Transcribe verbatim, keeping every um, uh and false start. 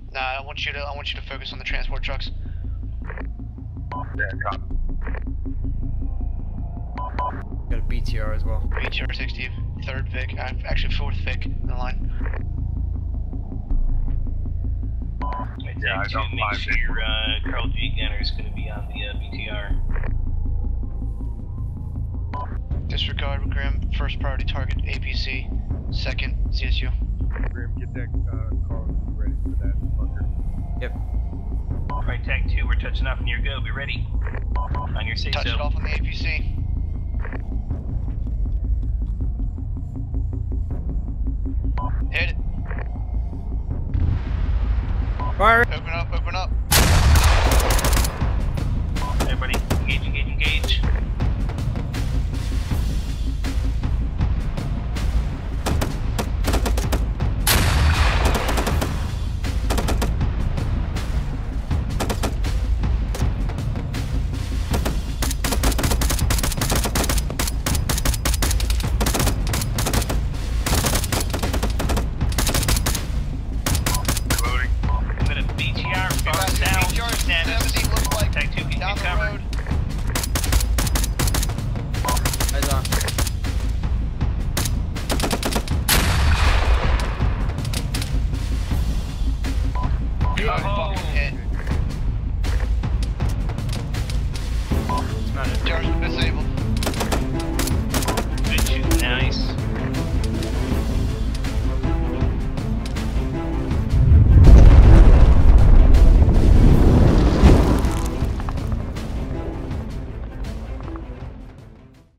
Nah, I want you to. I want you to focus on the transport trucks. Yeah, copy. Got a B T R as well. B T R sixty, third Vic, uh, actually fourth Vic in the line. Yeah, I to don't make mind sure it. your uh, Carl G gunner is going to be on the uh, B T R. Disregard Grim, first priority target A P C, second C S U. Grim, get that uh, car ready for that fucker. Yep. Alright, tag two, we're touching off near go, be ready. On your say Touch so. it off on the A P C. Hit it. Fire! Open up, open up. Everybody, engage, engage, engage.